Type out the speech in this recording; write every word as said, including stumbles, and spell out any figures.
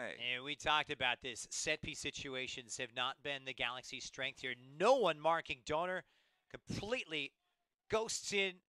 right. And we talked about this. Set piece situations have not been the Galaxy's strength here. No one marking Donor. Completely ghosts in